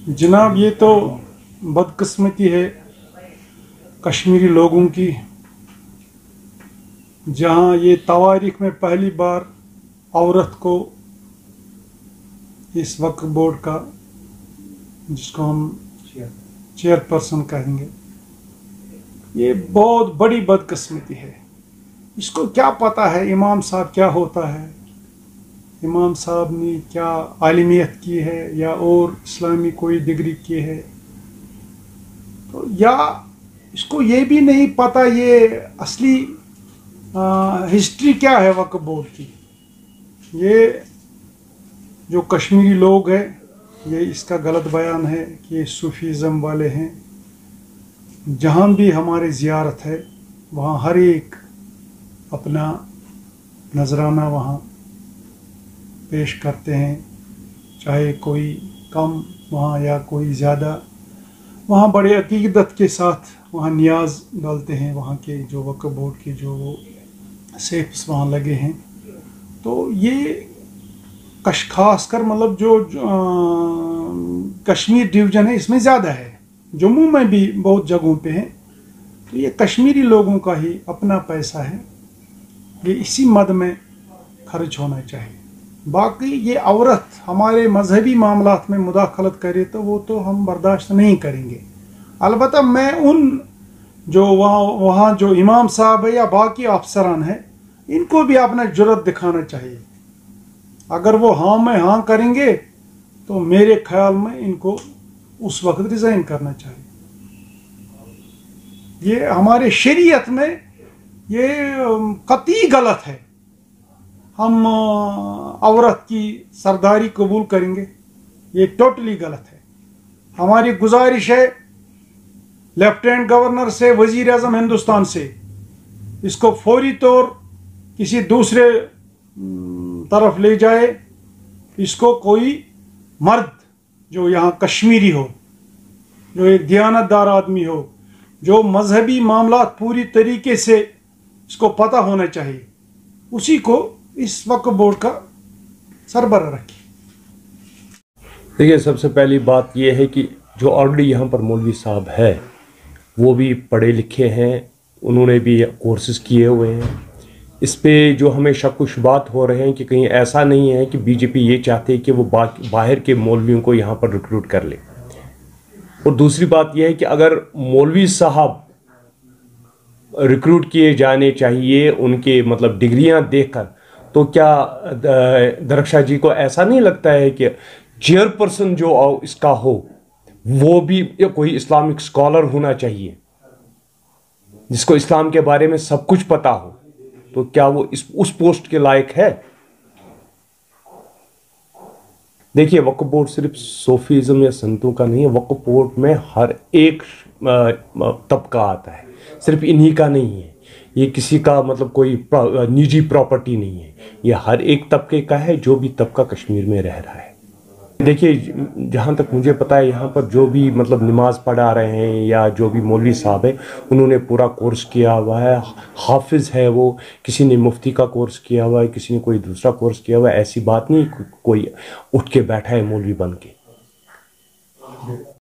जनाब, ये तो बदकिस्मती है कश्मीरी लोगों की, जहाँ ये तवारीख में पहली बार औरत को इस वक्फ बोर्ड का, जिसको हम चेयरपर्सन कहेंगे, ये बहुत बड़ी बदकिस्मती है। इसको क्या पता है इमाम साहब क्या होता है, इमाम साहब ने क्या आलिमियत की है या और इस्लामी कोई डिग्री की है, तो या इसको ये भी नहीं पता ये असली हिस्ट्री क्या है वक्फ बोर्ड की। ये जो कश्मीरी लोग हैं, ये इसका गलत बयान है कि ये सूफीज़म वाले हैं। जहाँ भी हमारी ज़ियारत है वहाँ हर एक अपना नजराना वहाँ पेश करते हैं, चाहे कोई कम वहाँ या कोई ज़्यादा। वहाँ बड़े अकीदत के साथ वहाँ नियाज डालते हैं, वहाँ के जो वक्फ बोर्ड के जो सेफ्स वहाँ लगे हैं। तो ये खास कर मतलब जो कश्मीर डिवीज़न है इसमें ज़्यादा है, जम्मू में भी बहुत जगहों पे है। तो ये कश्मीरी लोगों का ही अपना पैसा है, ये इसी मद में खर्च होना चाहिए। बाकी ये औरत हमारे मजहबी मामलात में मुदाखलत करे तो वो तो हम बर्दाश्त नहीं करेंगे। अलबत्ता मैं उन जो वहाँ जो इमाम साहब है या बाकी अफसरान हैं, इनको भी अपना जुर्रत दिखाना चाहिए। अगर वो हाँ में हाँ करेंगे तो मेरे ख्याल में इनको उस वक्त रिज़ाइन करना चाहिए। ये हमारे शरीयत में ये कतई गलत है। हम औरत की सरदारी कबूल करेंगे, ये टोटली गलत है। हमारी गुजारिश है लेफ्टिनेंट गवर्नर से, वजीर आज़म हिंदुस्तान से, इसको फौरी तौर किसी दूसरे तरफ ले जाए। इसको कोई मर्द जो यहाँ कश्मीरी हो, जो एक दियानतदार आदमी हो, जो मजहबी मामलात पूरी तरीके से इसको पता होना चाहिए, उसी को इस वक्फ बोर्ड का सरबराह रखिए। देखिए, सबसे पहली बात यह है कि जो ऑलरेडी यहाँ पर मौलवी साहब है वो भी पढ़े लिखे हैं, उन्होंने भी कोर्सेज किए हुए हैं। इस पे जो हमें शक व शुबात हो रहे हैं कि कहीं ऐसा नहीं है कि बीजेपी ये चाहते हैं कि वो बाहर के मौलवियों को यहाँ पर रिक्रूट कर ले। और दूसरी बात यह है कि अगर मौलवी साहब रिक्रूट किए जाने चाहिए उनके मतलब डिग्रियां देखकर, तो क्या दरख्शा जी को ऐसा नहीं लगता है कि चेयरपर्सन जो इसका हो वो भी कोई इस्लामिक स्कॉलर होना चाहिए, जिसको इस्लाम के बारे में सब कुछ पता हो? तो क्या वो उस पोस्ट के लायक है? देखिए, वक्फ बोर्ड सिर्फ सूफीज़म या संतों का नहीं है। वक्फ बोर्ड में हर एक तबका आता है, सिर्फ इन्हीं का नहीं है। ये किसी का मतलब कोई निजी प्रॉपर्टी नहीं है, ये हर एक तबके का है जो भी तबका कश्मीर में रह रहा है। देखिए, जहाँ तक मुझे पता है यहाँ पर जो भी मतलब नमाज पढ़ा रहे हैं या जो भी मौलवी साहब है, उन्होंने पूरा कोर्स किया हुआ है। हाफिज़ है वो, किसी ने मुफ्ती का कोर्स किया हुआ है, किसी ने कोई दूसरा कोर्स किया हुआ है। ऐसी बात नहीं कोई उठ के बैठा है मौलवी बन के।